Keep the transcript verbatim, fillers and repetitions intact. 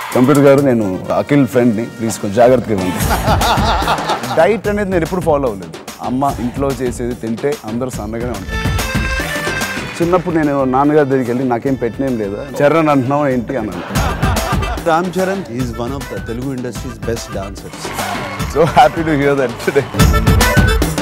Computer గారు నేను అఖిల్ ఫ్రెండ్ని ప్లీజ్ కొంచెం జాగ్రత్తగా ఇవ్వండి. డైట్ అనేది నేను ఎప్పుడు ఫాలో అవ్వలేదు. అమ్మ ఇంట్లో చేసేది తింటే అందరూ సన్నగానే ఉంటారు. చిన్నప్పుడు నేను నాన్నగారి దగ్గరికి వెళ్ళి నాకేం పెట్టినేం లేదా చరణ్ అంటున్నావు ఏంటి అన్నాను. Ram Charan is one of the Telugu industries best dancers. So happy to hear that today.